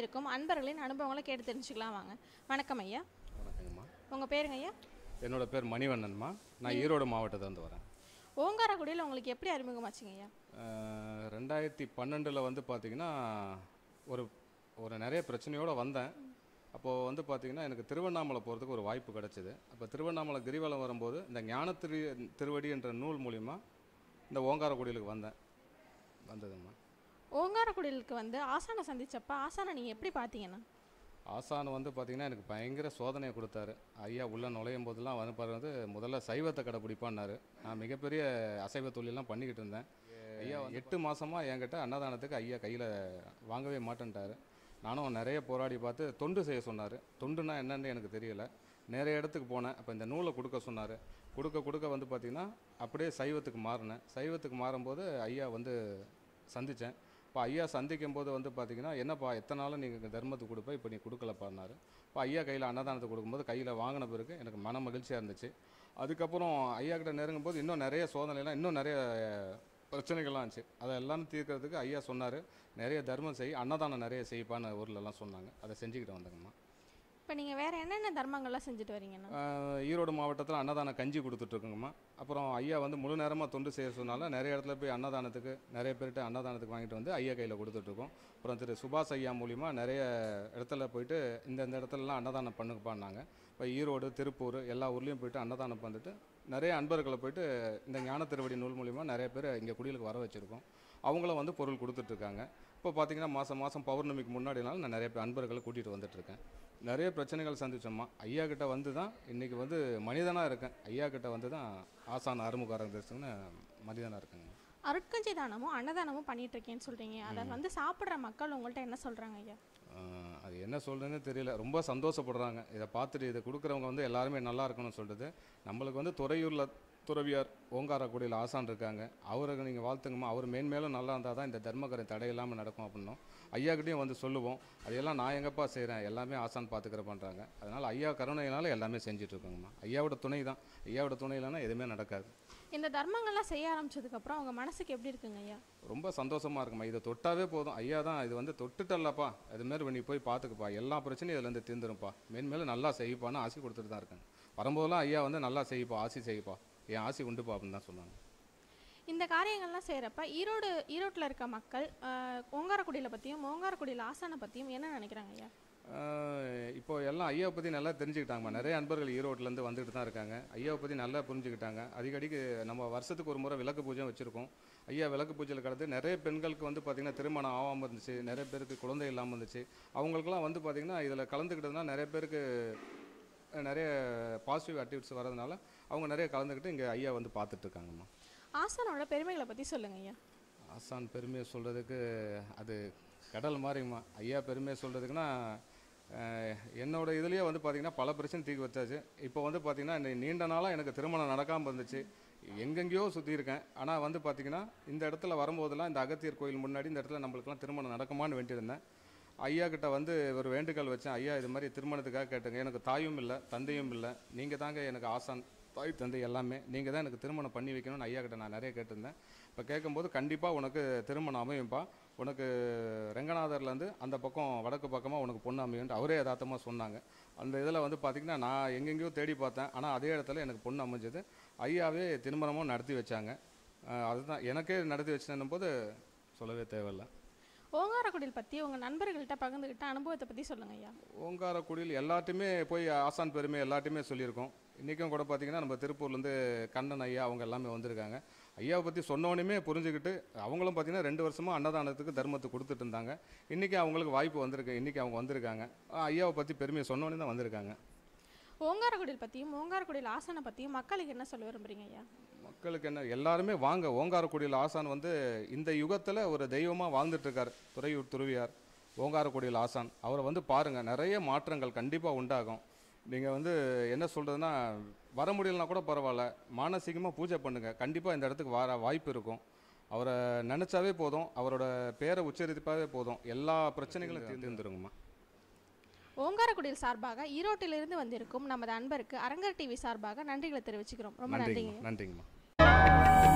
நேயர்களுக்கும் அன்பர்களின் அனுபவங்களை கேட்டு தெரிஞ்சுக்கலாம் வாங்க. வணக்கம் ஐயா. வணக்கங்கம்மா. உங்கள் பேருங்க ஐயா? என்னோட பேர் மணிவண்ணன்மா. நான் ஈரோடு மாவட்டத்திலேருந்து வரேன். ஓங்காரக்குடியில் உங்களுக்கு எப்படி அறிமுகமாச்சுங்க ஐயா? 2012 வந்து பார்த்திங்கன்னா ஒரு நிறைய பிரச்சனையோடு வந்தேன். அப்போது வந்து பார்த்திங்கன்னா எனக்கு திருவண்ணாமலை போகிறதுக்கு ஒரு வாய்ப்பு கிடச்சிது. அப்போ திருவண்ணாமலை கிரிவலம் வரும்போது இந்த ஞான திருவடி என்ற நூல் மூலிமா இந்த ஓங்காரக்குடிலுக்கு வந்ததும்மா. ஓங்காரக்குடிலுக்கு வந்து ஆசானை சந்திச்சப்ப ஆசானை நீங்கள் எப்படி பார்த்தீங்கன்னா? ஆசான் வந்து பார்த்திங்கன்னா எனக்கு பயங்கர சோதனையை கொடுத்தாரு. ஐயா உள்ளே நுழையும் போதெல்லாம் வந்து பாருங்க முதல்ல சைவத்தை கடைப்பிடிப்பான்னாரு. நான் மிகப்பெரிய அசைவ தொழிலெலாம் பண்ணிக்கிட்டு இருந்தேன். ஐயா 8 மாதமாக என்கிட்ட அன்னதானத்துக்கு ஐயா கையில் வாங்கவே மாட்டேன்ட்டார். நானும் நிறைய போராடி பார்த்து தொண்டு செய்ய சொன்னார். தொண்டுனா என்னன்னு எனக்கு தெரியலை. நிறைய இடத்துக்கு போனேன். அப்போ இந்த நூலை கொடுக்க சொன்னார். கொடுக்க வந்து பார்த்திங்கன்னா அப்படியே சைவத்துக்கு மாறினேன். சைவத்துக்கு மாறும்போது ஐயா வந்து சந்தித்தேன். இப்போ ஐயா சந்திக்கும் போது வந்து பார்த்திங்கன்னா என்னப்பா எத்தனை நாளும் நீங்கள் தர்மத்துக்கு கொடுப்பேன், இப்போ நீ கொடுக்கலப்பான்னாரு. இப்போ ஐயா கையில் அன்னதானத்தை கொடுக்கும்போது கையில் வாங்கின பிறகு எனக்கு மன மகிழ்ச்சியாக இருந்துச்சு. அதுக்கப்புறம் ஐயா கிட்ட நெருங்கும் போது இன்னும் நிறைய சோதனைலாம் இன்னும் நிறைய பிரச்சனைகள்லாம் இருந்துச்சு. அதை எல்லாம் தீர்க்கிறதுக்கு ஐயா சொன்னார், நிறைய தர்மம் செய், அன்னதானம் நிறைய செய்ப்பான்னு ஊர்லலாம் சொன்னாங்க. அதை செஞ்சுக்கிட்டு வந்தேங்கம்மா. இப்போ நீங்கள் வேறு என்னென்ன தர்மங்கள்லாம் செஞ்சுட்டு வரீங்கண்ணா? ஈரோடு மாவட்டத்தில் அன்னதானம் கஞ்சி கொடுத்துட்ருக்குங்கம்மா. அப்புறம் ஐயா வந்து முழு நேரமாக தொண்டு செய்ய சொன்னால நிறைய இடத்துல போய் அன்னதானத்துக்கு நிறைய பேர்கிட்ட அன்னதானத்துக்கு வாங்கிட்டு வந்து ஐயா கையில் கொடுத்துட்ருக்கோம். அப்புறம் திரு சுபாஷ் ஐயா மூலிமா நிறைய இடத்துல போயிட்டு இந்த இடத்துலலாம் அன்னதானம் பண்ணுப்பான்னாங்க. இப்போ ஈரோடு, திருப்பூர் எல்லா ஊர்லேயும் போயிட்டு அன்னதானம் பண்ணிட்டு நிறைய அன்பர்களை போயிட்டு இந்த ஞான திருவடி நூல் மூலிமா நிறைய பேர் இங்கே குடிலுக்கு வர வச்சுருக்கோம். அவங்களும் வந்து பொருள் கொடுத்துட்ருக்காங்க. இப்போ பார்த்திங்கன்னா மாதம் பௌர்ணமிக்கு முன்னாடினாலும் நான் நிறைய பேர் அன்பர்களை கூட்டிகிட்டு வந்துட்டுருக்கேன். நிறைய பிரச்சனைகள் சந்திச்சோம்மா. ஐயா கிட்ட வந்து தான் இன்றைக்கி வந்து மனிதனாக இருக்கேன். ஐயா கிட்ட வந்து தான் ஆசான் அருமுக அரங்கன்னு மனிதனாக இருக்கேங்க. அருட்கஞ்சி தானமும் அன்னதானமும் பண்ணிட்டு இருக்கேன்னு சொல்கிறீங்க. அதை வந்து சாப்பிட்ற மக்கள் உங்கள்கிட்ட என்ன சொல்கிறாங்க ஐயா? அது என்ன சொல்கிறதுன்னு தெரியல. ரொம்ப சந்தோஷப்படுறாங்க. இதை பார்த்துட்டு இதை கொடுக்குறவங்க வந்து எல்லாருமே நல்லா இருக்கணும்னு சொல்கிறது. நம்மளுக்கு வந்து துறையூரில் துறவியார் ஓங்காரக்குடியில் ஆசான் இருக்காங்க. அவருக்கு நீங்கள் வாழ்த்துங்கம்மா. அவர் மேன்மேலும் நல்லா இருந்தால் தான் இந்த தர்மக்கரை தடையில்லாமல் நடக்கும் அப்படின்னும் ஐயாக்கிட்டையும் வந்து சொல்லுவோம். அதையெல்லாம் நான் எங்கப்பா செய்கிறேன், எல்லாமே ஆசான் பார்த்துக்கிற பண்ணுறாங்க. அதனால் ஐயா கருணையினால எல்லாமே செஞ்சிட்ருக்கோங்கம்மா. ஐயாவோட துணை தான். ஐயாவோட துணை இல்லைன்னா எதுவுமே நடக்காது. இந்த தர்மங்கள்லாம் செய்ய ஆரம்பிச்சதுக்கப்புறம் அவங்க மனசுக்கு எப்படி இருக்குங்க ஐயா? ரொம்ப சந்தோஷமாக இருக்குமா. இதை தொட்டாவே போதும். ஐயா தான் இது வந்து தொட்டுட்டல்லப்பா, அதுமாரி நீ போய் பார்த்துக்குப்பா, எல்லா பிரச்சனையும் இதுலேருந்து தீர்ந்துருப்பா, மேன்மேலும் நல்லா செய்ப்பான்னு ஆசை கொடுத்துட்டு தான் இருக்காங்க. வரும்போதெல்லாம் ஐயா வந்து நல்லா செய்ப்பா, ஆசி செய்ப்பா, என் ஆசி உண்டுப்பா அப்படின்னு தான் சொன்னாங்க. இந்த காரியங்கள்லாம் செய்கிறப்ப ஈரோட்டில் இருக்க மக்கள் ஓங்காரக்குடியில் பற்றியும் ஓங்காரக்குடியில் ஆசானை பற்றியும் என்ன நினைக்கிறாங்க ஐயா? இப்போ எல்லாம் ஐயாவை பற்றி நல்லா தெரிஞ்சுக்கிட்டாங்கம்மா. நிறைய அன்பர்கள் ஈரோட்டிலேருந்து வந்துட்டு தான் இருக்காங்க. ஐயாவை பற்றி நல்லா புரிஞ்சுக்கிட்டாங்க. அடிக்கடிக்கு நம்ம வருஷத்துக்கு ஒரு முறை விளக்கு பூஜை வச்சுருக்கோம். ஐயா விளக்கு பூஜையில் கடந்து நிறைய பெண்களுக்கு வந்து பார்த்திங்கன்னா திருமணம் ஆகாமல் இருந்துச்சு, நிறைய பேருக்கு குழந்தை இல்லாமல் இருந்துச்சு. அவங்களுக்குலாம் வந்து பார்த்திங்கன்னா இதில் கலந்துக்கிட்டதுனா நிறைய பேருக்கு நிறைய பாசிட்டிவ் ஆக்டிவிட்டிஸ் வரதுனால அவங்க நிறைய கலந்துக்கிட்டு இங்கே ஐயா வந்து பார்த்துட்ருக்காங்கம்மா. ஆசானோட பெருமைகளை பற்றி சொல்லுங்கள் ஐயா. ஆசான் பெருமையை சொல்கிறதுக்கு அது கடல் மாதிரிங்கம்மா. ஐயா பெருமையை சொல்கிறதுக்குன்னா என்னோடய இதுலேயே வந்து பார்த்திங்கன்னா பல பிரச்சனை தீர்க்க வச்சாச்சு. இப்போ வந்து பார்த்திங்கன்னா நீண்ட நாளாக எனக்கு திருமணம் நடக்காமல் இருந்துச்சு. எங்கெங்கேயோ சுற்றியிருக்கேன். ஆனால் வந்து பார்த்திங்கன்னா இந்த இடத்துல வரும்போதெல்லாம் இந்த அகத்தியர் கோயில் முன்னாடி இந்த இடத்துல நம்மளுக்கெல்லாம் திருமணம் நடக்குமான்னு வேண்டியிருந்தேன். ஐயா கிட்ட வந்து ஒரு வேண்டுகோள் வச்சேன். ஐயா இது மாதிரி திருமணத்துக்காக கேட்டுங்க, எனக்கு தாயும் இல்லை தந்தையும் இல்லை, நீங்கள் தாங்க எனக்கு ஆசான், தாய் தந்தை எல்லாமே, நீங்கள் தான் எனக்கு திருமணம் பண்ணி வைக்கணும்னு ஐயா கிட்ட நான் நிறைய கேட்டிருந்தேன். இப்போ கேட்கும்போது கண்டிப்பாக உனக்கு திருமணம் அமையும்பா, உனக்கு ரெங்கநாதர்லேருந்து அந்த பக்கம் வடக்கு பக்கமாக உனக்கு பொண்ணு அமையும்னு அவரே யதார்த்தமாக சொன்னாங்க. அந்த இதில் வந்து பார்த்திங்கன்னா நான் எங்கெங்கேயோ தேடி பார்த்தேன். ஆனால் அதே இடத்துல எனக்கு பொண்ணு அமைஞ்சது. ஐயாவே திருமணமும் நடத்தி வச்சாங்க. அதுதான் எனக்கே நடத்தி வச்சுன்னும் போது சொல்லவே தேவையில்லை. ஓங்காரக்குடில் பற்றி உங்கள் நண்பர்கள்ட்ட பகிர்ந்துக்கிட்ட அனுபவத்தை பற்றி சொல்லுங்கள் ஐயா. ஓங்காரக்குடியில் எல்லாத்தையுமே போய் ஆசான் பெருமை எல்லாத்தையுமே சொல்லியிருக்கோம். இன்றைக்கும் கூட பார்த்திங்கன்னா நம்ம திருப்பூர்லேருந்து கண்ணன் ஐயா அவங்க எல்லாமே வந்திருக்காங்க. ஐயாவை பற்றி சொன்னோன்னே புரிஞ்சுக்கிட்டு அவங்களும் பார்த்திங்கன்னா 2 வருஷமாக அன்னதானத்துக்கு தர்மத்துக்கு கொடுத்துட்டு இருந்தாங்க. இன்றைக்கி அவங்களுக்கு வாய்ப்பு வந்திருக்கு. இன்றைக்கி அவங்க வந்திருக்காங்க. ஐயாவை பற்றி பெருமையை சொன்னோன்னே தான் வந்திருக்காங்க. ஓங்காரக்குடில் பற்றியும் ஓங்காரக்குடியில் ஆசானை பற்றியும் மக்களுக்கு என்ன சொல்ல விரும்புகிறீங்க ஐயா? மக்களுக்கு என்ன, எல்லாருமே வாங்க. ஓங்காரக்குடியில் ஆசான் வந்து இந்த யுகத்தில் ஒரு தெய்வமாக வாழ்ந்துட்டுருக்கார். துறையூர் துறவியார் ஓங்காரக்குடியில் ஆசான். அவரை வந்து பாருங்கள், நிறைய மாற்றங்கள் கண்டிப்பாக உண்டாகும். நீங்கள் வந்து என்ன சொல்கிறதுனா வர முடியலனா கூட பரவாயில்ல, மானசீகமாக பூஜை பண்ணுங்கள். கண்டிப்பாக இந்த இடத்துக்கு வர வாய்ப்பு இருக்கும். அவரை நினச்சாவே போதும், அவரோட பேரை உச்சரிப்பாவே போதும், எல்லா பிரச்சனைகளும் தீர்ந்துருங்கம்மா. ஓங்காரக்குடியில் சார்பாக ஈரோட்டிலிருந்து வந்திருக்கும் நமது அன்பருக்கு அரங்கர் டிவி சார்பாக நன்றிகளை தெரிவிச்சுக்கிறோம். ரொம்ப நன்றிங்க. நன்றிங்கம்மா.